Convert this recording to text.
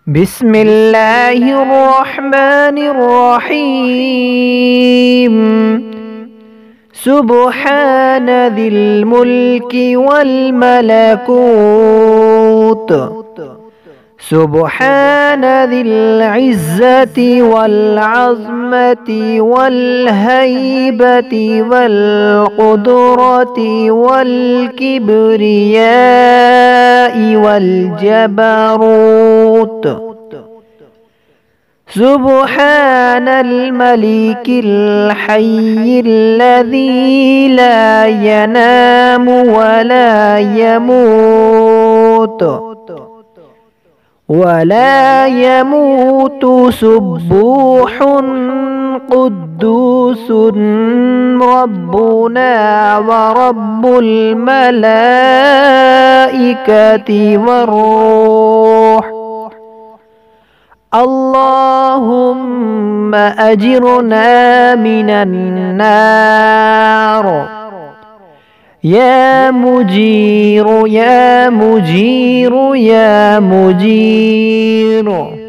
بسم الله الرحمن الرحيم. سبحان ذي الملك والملكوت، سبحان ذي العزة والعظمة والهيبة والقدرة والكبرياء والجبروت. سبحان الملك الحي الذي لا ينام ولا يموت سبوح قدوس ربنا ورب الملائكة والروح. اللهم أجرنا من النار. يا مجير يا مجير يا مجير.